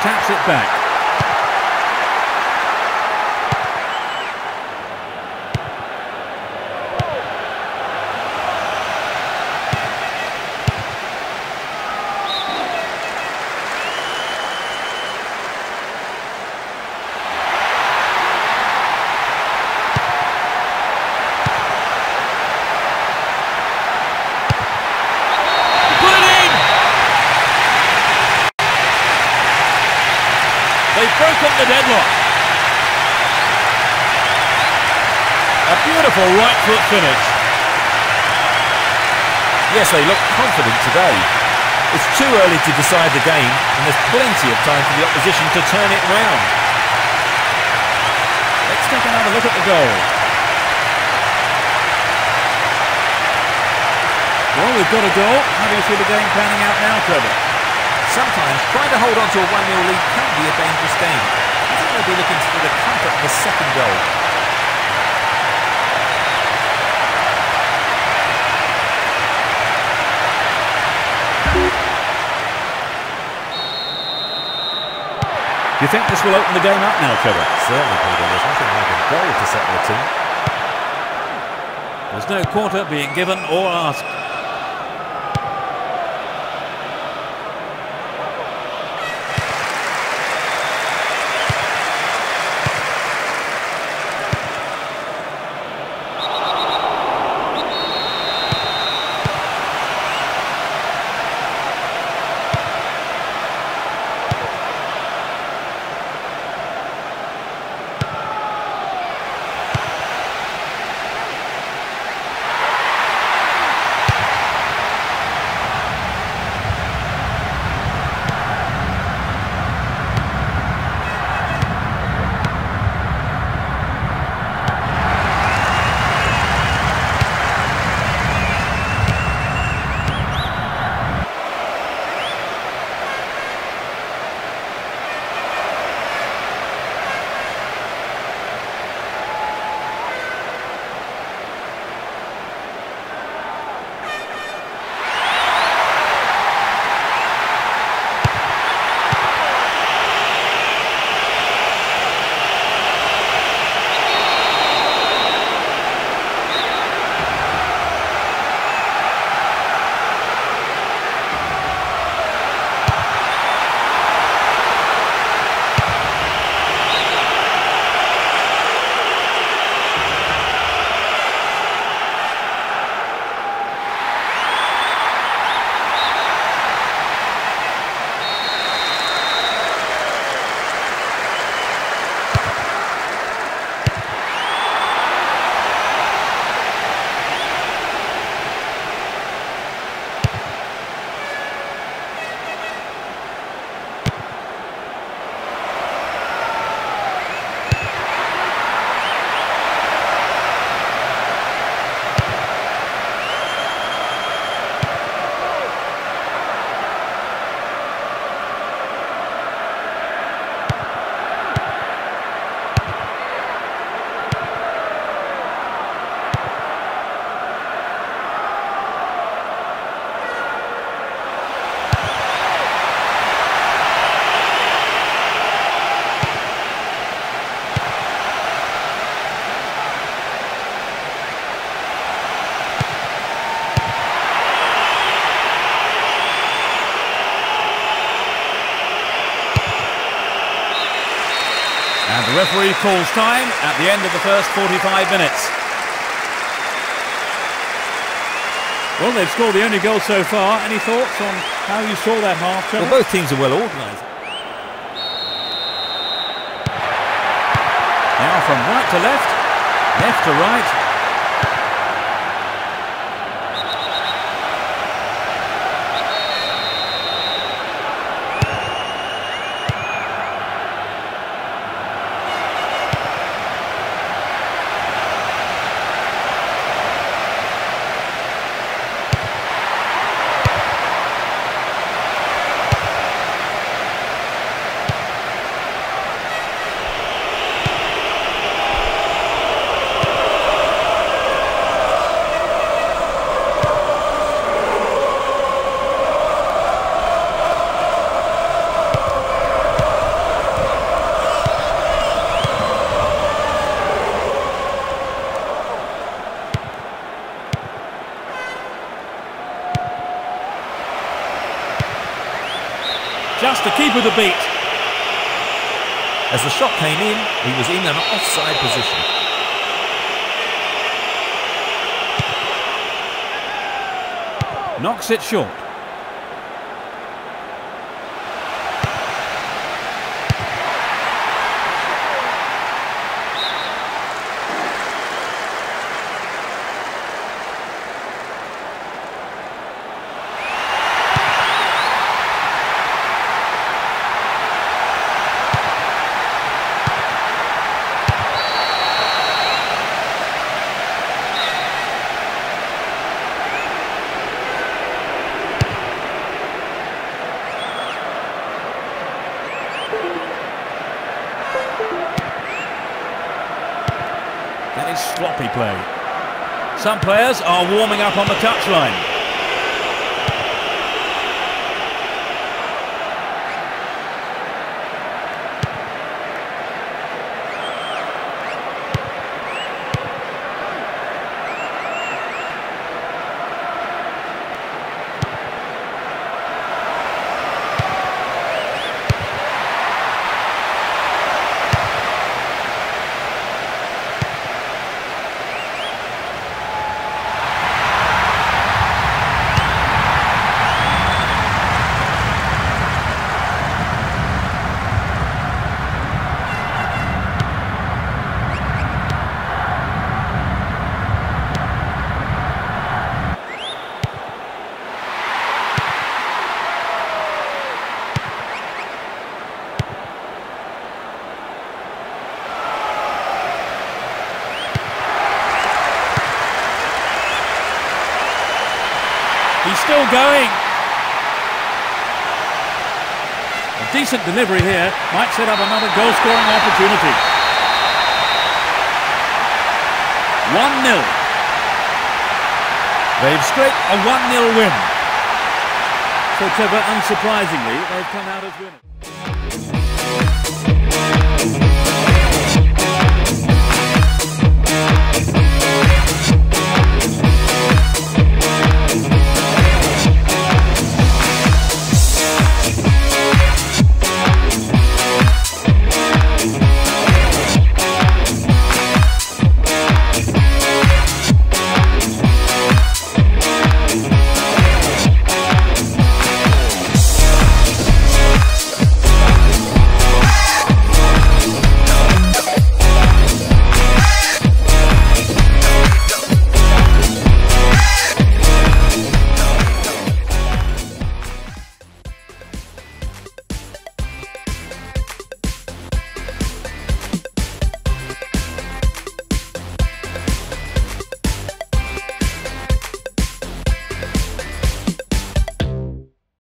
taps it back. They've broken the deadlock. A beautiful right foot finish. Yes, they look confident today. It's too early to decide the game, and there's plenty of time for the opposition to turn it round. Let's take another look at the goal. Well, we've got a goal. How do you see the game panning out now, Trevor? Sometimes trying to hold on to a 1-0 lead can be a dangerous game. I think they'll be looking for the comfort of the second goal. Do you think this will open the game up now, Trevor? Certainly, Peter. There's nothing like a goal to settle the team. There's no quarter being given or asked. And the referee calls time at the end of the first 45 minutes. Well, they've scored the only goal so far. Any thoughts on how you saw that half, Trevor? Well, both teams are well organised. Now from right to left, left to right. just to keep with the beat. As the shot came in, he was in an offside position. Knocks it short. That is sloppy play. Some players are warming up on the touchline. He's still going. A decent delivery here might set up another goal-scoring opportunity. 1-0. They've scraped a 1-0 win. So Trevor, unsurprisingly, they've come out as winners.